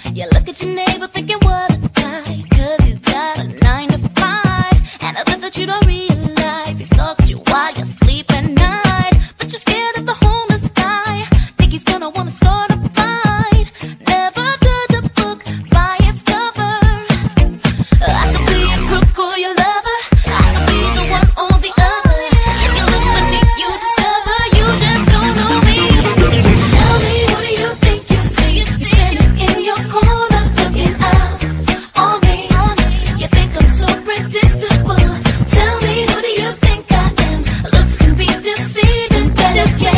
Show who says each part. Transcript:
Speaker 1: You look at your neighbor thinking what a guy, 'cause he's got a 9 to 5. And I bet that you don't realize he stalks you while you sleep at night. But you're scared of the homeless guy, think he's gonna wanna start a fight. Never judge a book by its cover. I could be a crook or your lover, I could be the one or the other. If you look beneath, you discover you just don't know me. Tell me, who do you think you see? You're standing in your corner looking out on me. You think I'm so predictable. Tell me, who do you think I am? Looks can be deceiving, better get